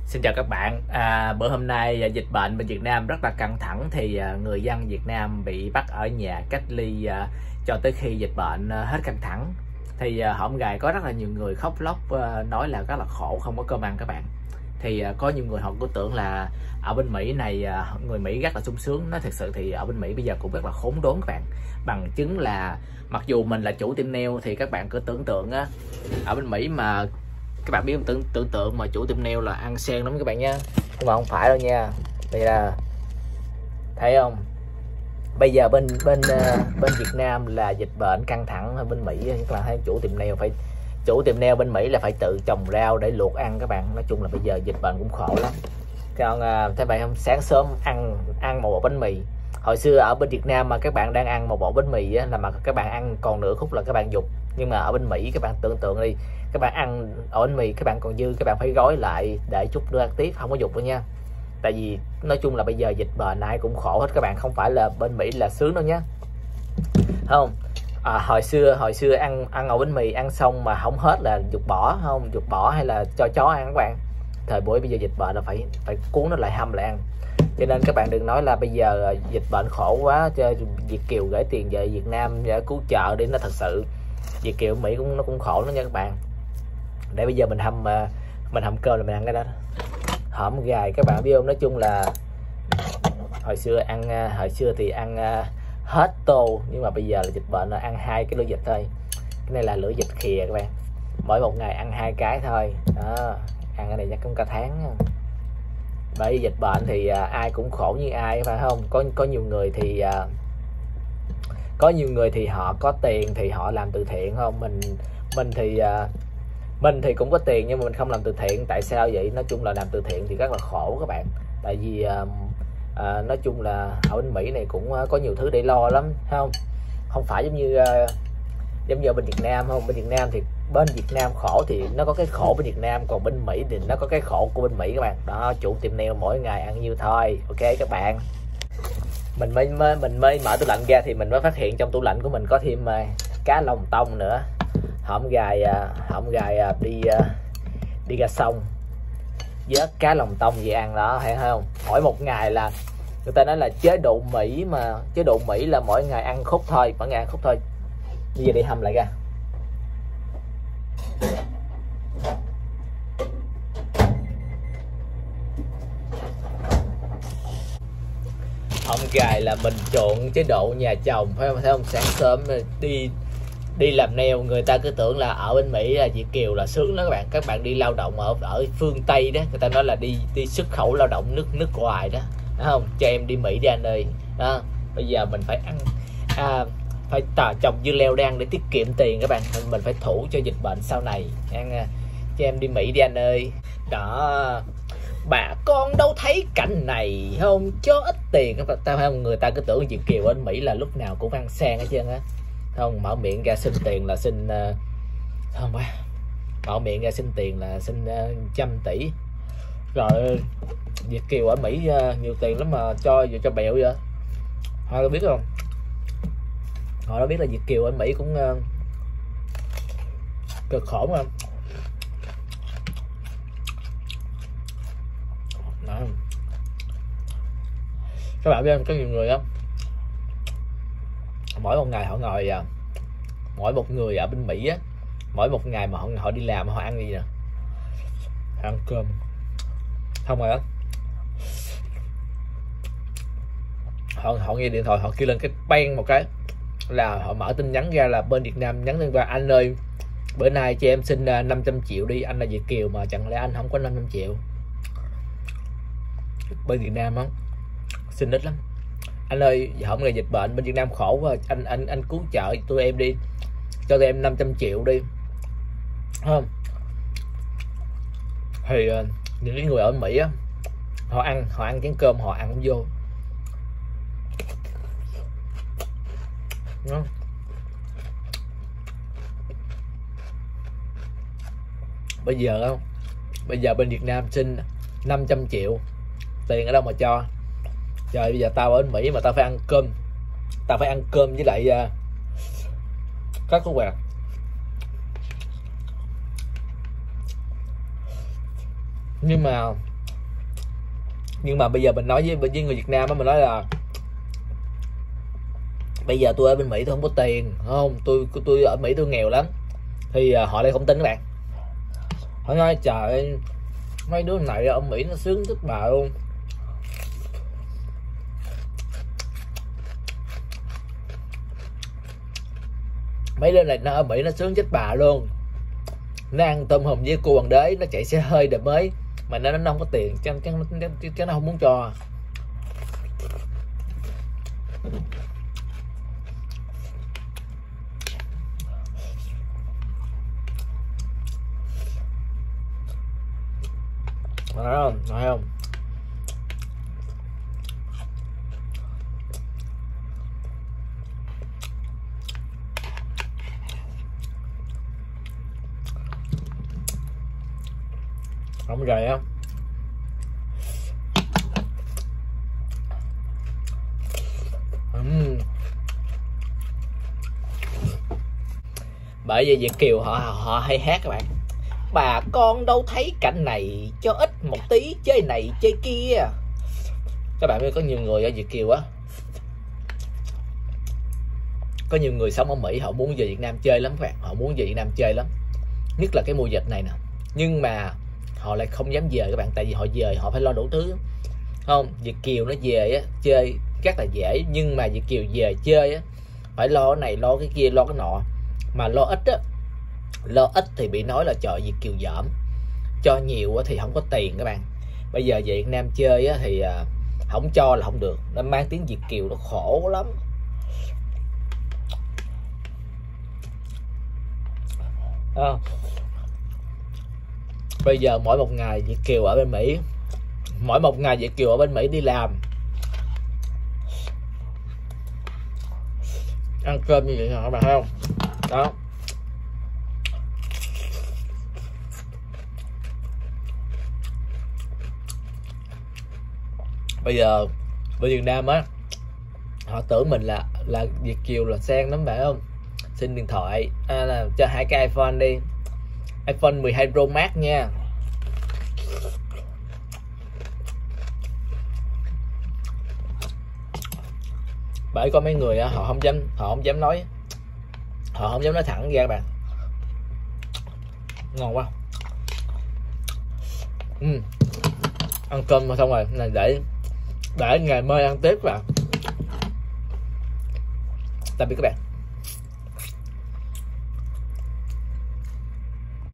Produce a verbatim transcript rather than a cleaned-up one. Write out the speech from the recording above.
Xin chào các bạn. À, bữa hôm nay dịch bệnh bên Việt Nam rất là căng thẳng thì người dân Việt Nam bị bắt ở nhà cách ly à, cho tới khi dịch bệnh à, hết căng thẳng. Thì à, hổm gài có rất là nhiều người khóc lóc à, nói là rất là khổ không có cơm ăn các bạn. Thì à, có nhiều người họ cứ tưởng là ở bên Mỹ này à, người Mỹ rất là sung sướng. Nói thật sự thì ở bên Mỹ bây giờ cũng rất là khốn đốn các bạn. Bằng chứng là mặc dù mình là chủ tiệm nail thì các bạn cứ tưởng tượng á, ở bên Mỹ mà các bạn biết tưởng tưởng tượng mà chủ tiệm nail là ăn sen lắm các bạn nha, nhưng mà không phải đâu nha. Đây là thấy không, bây giờ bên bên bên Việt Nam là dịch bệnh căng thẳng hơn bên Mỹ. Các bạn thấy chủ tiệm nail phải chủ tiệm nail bên Mỹ là phải tự trồng rau để luộc ăn các bạn. Nói chung là bây giờ dịch bệnh cũng khổ lắm. Còn thấy bạn không, sáng sớm ăn ăn một bộ bánh mì. Hồi xưa ở bên Việt Nam mà các bạn đang ăn một bộ bánh mì á, là mà các bạn ăn còn nửa khúc là các bạn dục. Nhưng mà ở bên Mỹ các bạn tưởng tượng đi, các bạn ăn ở bánh mì các bạn còn dư, các bạn phải gói lại để chút nữa ăn tiếp, không có dục nữa nha. Tại vì nói chung là bây giờ dịch bệnh ai cũng khổ hết các bạn, không phải là bên Mỹ là sướng đâu nhá. Không à, hồi xưa hồi xưa ăn ăn ổ bánh mì ăn xong mà không hết là dục bỏ, không dục bỏ hay là cho chó ăn các bạn. Thời buổi bây giờ dịch bệnh là phải phải cuốn nó lại hâm lại ăn. Cho nên các bạn đừng nói là bây giờ dịch bệnh khổ quá cho Việt kiều gửi tiền về Việt Nam để cứu trợ đi. Nó thật sự Việt kiều Mỹ cũng nó cũng khổ nó nha các bạn. Để bây giờ mình hâm mình hâm cơm là mình ăn cái đó, hổm gài các bạn biết không. Nói chung là hồi xưa ăn hồi xưa thì ăn hết tô, nhưng mà bây giờ là dịch bệnh là ăn hai cái lưỡi vịt thôi. Cái này là lưỡi vịt khìa các bạn, mỗi một ngày ăn hai cái thôi đó. Ăn cái này chắc cũng cả tháng. Bởi dịch bệnh thì à, ai cũng khổ như ai phải không. Có có nhiều người thì à, có nhiều người thì họ có tiền thì họ làm từ thiện không. Mình mình thì à, mình thì cũng có tiền nhưng mà mình không làm từ thiện. Tại sao vậy? Nói chung là làm từ thiện thì rất là khổ các bạn. Tại vì à, à, nói chung là ở bên Mỹ này cũng có nhiều thứ để lo lắm không. Không phải giống như à, giống như bên Việt Nam không. Bên Việt Nam thì bên Việt Nam khổ thì nó có cái khổ bên Việt Nam, còn bên Mỹ thì nó có cái khổ của bên Mỹ các bạn. Đó, chủ tiệm nail mỗi ngày ăn nhiêu thôi. Ok các bạn, mình mới, mới mình mới mở tủ lạnh ra thì mình mới phát hiện trong tủ lạnh của mình có thêm uh, cá lồng tông nữa. Hổm gài uh, hổm gài uh, đi uh, đi ra sông vớt cá lồng tông về ăn đó, hay không. Mỗi một ngày là người ta nói là chế độ Mỹ, mà chế độ Mỹ là mỗi ngày ăn khúc thôi, mỗi ngày ăn khúc thôi. Bây giờ đi hầm lại ra. Hổm gài là mình trộn chế độ nhà chồng phải không, thấy không. Sáng sớm đi đi làm nail, người ta cứ tưởng là ở bên Mỹ là Việt kiều là sướng đó các bạn. Các bạn đi lao động ở ở phương Tây đó, người ta nói là đi đi xuất khẩu lao động nước nước ngoài đó, đúng không? Cho em đi Mỹ đi anh ơi đó. Bây giờ mình phải ăn à, phải tà trồng dưa leo đang để tiết kiệm tiền các bạn. Mình phải thủ cho dịch bệnh sau này ăn. Cho em đi Mỹ đi anh ơi đó. Bà con đâu thấy cảnh này không, cho ít tiền các bạn. Tao không, người ta cứ tưởng Việt kiều ở Mỹ là lúc nào cũng ăn sang hết trơn á. Không, mở miệng ra xin tiền là xin uh, không ba mở miệng ra xin tiền là xin uh, trăm tỷ. Rồi Việt kiều ở Mỹ uh, nhiều tiền lắm mà cho cho bẹo vậy. Họ có biết không, họ đã biết là Việt kiều ở Mỹ cũng uh, cực khổ không. Đó. Các bạn biết không, có nhiều người á, mỗi một ngày họ ngồi à, mỗi một người ở bên Mỹ á, mỗi một ngày mà họ họ đi làm họ ăn gì nè, ăn cơm không rồi đó. Họ họ nghe điện thoại, họ kêu lên cái bang một cái là họ mở tin nhắn ra, là bên Việt Nam nhắn tin qua: anh ơi, bữa nay cho em xin năm trăm triệu đi, anh là Việt kiều mà chẳng lẽ anh không có năm trăm triệu. Bên Việt Nam á xin ít lắm. Anh ơi, không ngày dịch bệnh bên Việt Nam khổ quá, anh anh anh cứu trợ tụi em đi, cho tụi em năm trăm triệu đi, không? Thì uh, những cái người ở Mỹ á, họ ăn họ ăn chén cơm họ ăn không vô. Đó. Bây giờ không, bây giờ bên Việt Nam xin năm trăm triệu, tiền ở đâu mà cho. Trời, bây giờ tao ở Mỹ mà tao phải ăn cơm, tao phải ăn cơm với lại uh, các cô bạn. Nhưng mà Nhưng mà bây giờ mình nói với với người Việt Nam á, mình nói là bây giờ tôi ở bên Mỹ tôi không có tiền, không, tôi tôi ở Mỹ tôi nghèo lắm, thì uh, họ lại không tin các bạn. Họ nói trời ơi, mấy đứa này ở Mỹ nó sướng thích bà luôn. Mấy đứa này nó ở Mỹ nó sướng chết bà luôn, nó ăn tôm hùm với cua hoàng đế, nó chạy xe hơi đời mới, mà nó nó không có tiền, chắc chắc chắc nó không muốn cho. Nói không, nói không. Không rời không. Uhm. Bởi vì Việt kiều họ họ hay hát các bạn. Bà con đâu thấy cảnh này, cho ít một tí chơi này chơi kia. Các bạn ơi, có nhiều người ở Việt kiều á, có nhiều người sống ở Mỹ họ muốn về Việt Nam chơi lắm các bạn, họ muốn về Việt Nam chơi lắm, nhất là cái mùa dịch này nè. Nhưng mà họ lại không dám về các bạn, tại vì họ về họ phải lo đủ thứ, không? Việt kiều nó về á chơi rất là dễ, nhưng mà Việt kiều về chơi á phải lo cái này lo cái kia lo cái nọ, mà lo ít á, lo ít thì bị nói là trời Việt kiều dởm, cho nhiều thì không có tiền các bạn. Bây giờ về Việt Nam chơi á, thì không cho là không được, nó mang tiếng Việt kiều nó khổ lắm. À, bây giờ mỗi một ngày Việt kiều ở bên Mỹ, mỗi một ngày Việt kiều ở bên Mỹ đi làm ăn cơm như vậy hả các bạn thấy không? Đó. Bây giờ bên Việt Nam á, họ tưởng mình là là Việt kiều là sang lắm bạn không? Xin điện thoại à, là cho hai cái iPhone đi, iPhone mười hai Pro Max nha. Bởi có mấy người á, họ không dám họ không dám nói, họ không dám nói thẳng ra các bạn. Ngon quá. Ừ. Ăn cơm mà xong rồi này để để ngày mai ăn tiếp các bạn. Tạm biệt các bạn.